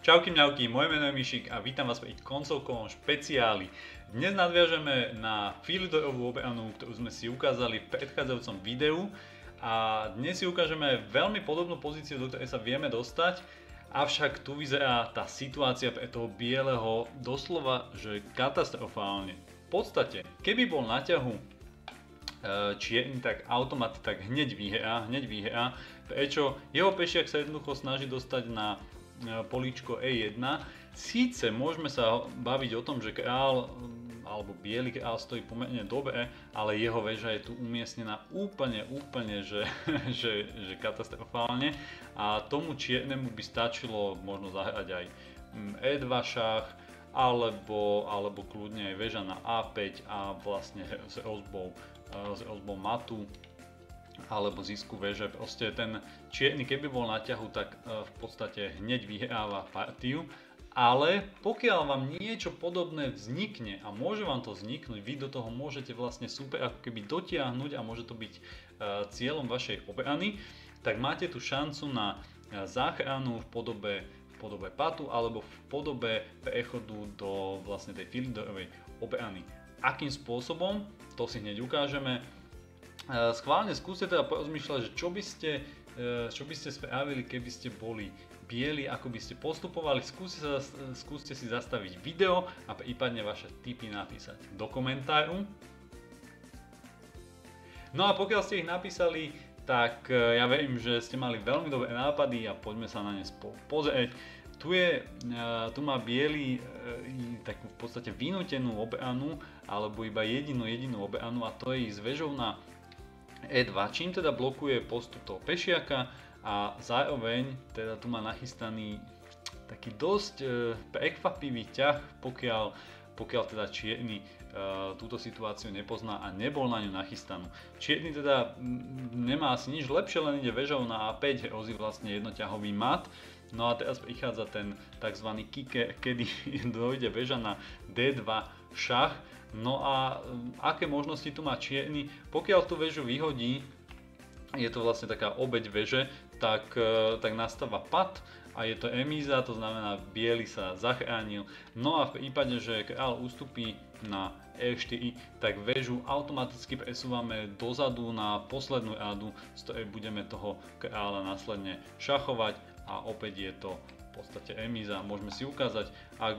Čauky mňauky, moje meno je Mišik a vítam vás pri koncovkovom špeciáli. Dnes nadviažeme na filidojovú obeanu, ktorú sme si ukázali v predchádzajúcom videu a dnes si ukážeme veľmi podobnú pozíciu, do ktorej sa vieme dostať, avšak tu vyzerá tá situácia pre toho bieleho doslova, že katastrofálne. V podstate, keby bol na ťahu čierny, tak automat tak hneď vyhrá, prečo jeho pešiak sa jednoducho snaží dostať na políčko E1. Síce môžeme sa baviť o tom, že král alebo biely král stojí pomerne dobre, ale jeho väža je tu umiestnená úplne, že katastrofálne a tomu čiernemu by stačilo možno zahrať aj E2 šach, alebo kľudne aj väža na A5 a vlastne s rozbou matu alebo zisku väže. Proste ten čierny, keby bol na ťahu, tak v podstate hneď vyhráva partiu. Ale pokiaľ vám niečo podobné vznikne a môže vám to vzniknúť, vy do toho môžete vlastne super ako keby dotiahnuť a môže to byť cieľom vašej obrany, tak máte tu šancu na záchranu v podobe patu alebo v podobe prechodu do vlastne tej filidojovej obrany. Akým spôsobom? To si hneď ukážeme. Schválne skúste teda porozmýšľať, že čo by ste spravili, keby ste boli bieli, ako by ste postupovali. Skúste si zastaviť video a prípadne vaše tipy napísať do komentáru. No a pokiaľ ste ich napísali, tak ja verím, že ste mali veľmi dobré nápady a poďme sa na ne pozrieť. Tu má biely takú v podstate vynútenú obranu, alebo iba jedinú obranu, a to je s väžou na E2, čím teda blokuje postup toho pešiaka a zároveň teda tu má nachystaný taký dosť prekvapivý ťah, pokiaľ teda čierny túto situáciu nepozná a nebol na ňu nachystanú. Čierny teda nemá asi nič lepšie, len ide väžou na A5, hrozí vlastne jednoťahový mat. No a teraz prichádza ten tzv. Kicker, kedy dojde väža na D2 šach. No a aké možnosti tu má čierny? Pokiaľ tú väžu vyhodí, je to vlastne taká obeť väže, tak nastáva pat a je to remíza, to znamená biely sa zachránil. No a v prípade, že král ustupí na E4, tak väžu automaticky presúvame dozadu na poslednú radu, z ktorej budeme toho kráľa následne šachovať a opäť je to v podstate remíza. Môžeme si ukázať, ak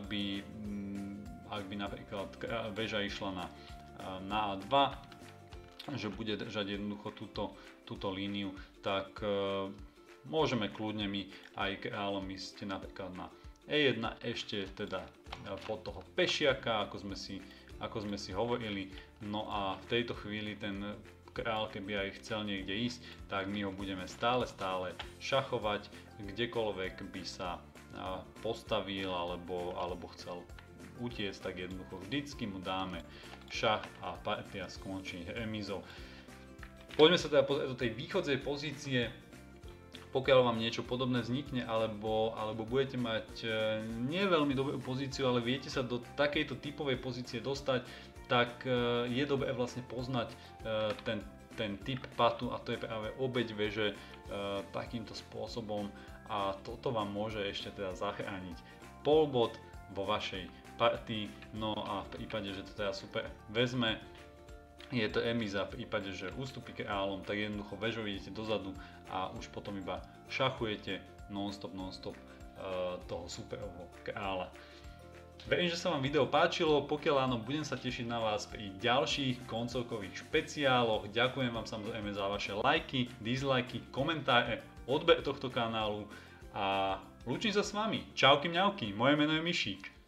by napríklad väža išla na A2, že bude držať jednoducho túto líniu, tak môžeme kľudne my aj kráľom ísť napríklad na E1 ešte teda pod toho pešiaka, ako sme si hovorili. No a v tejto chvíli ten král, keby aj chcel niekde ísť, tak my ho budeme stále šachovať, kdekoľvek by sa postavil alebo chcel utiecť, tak jednoducho vždycky mu dáme šach a partia skončí remízou. Poďme sa teda pozrieť do tej východzej pozície. Pokiaľ vám niečo podobné vznikne alebo budete mať nie veľmi dobrú pozíciu, ale viete sa do takejto typovej pozície dostať, tak je dobré vlastne poznať ten typ patu, a to je práve obeť väže takýmto spôsobom, a toto vám môže ešte teda zachrániť polbod vo vašej partii. No a v prípade, že to teda super vezme, je to remíza. V prípade, že ustúpi kráľom, tak jednoducho väžou idete dozadu a už potom iba šachujete non-stop toho superového kráľa. Verím, že sa vám video páčilo, pokiaľ áno, budem sa tešiť na vás pri ďalších koncovkových špeciáloch. Ďakujem vám samozrejme za vaše lajky, dislajky, komentáre, odber tohto kanálu a lúčim sa s vami. Čauky mňauky, moje meno je Mišík.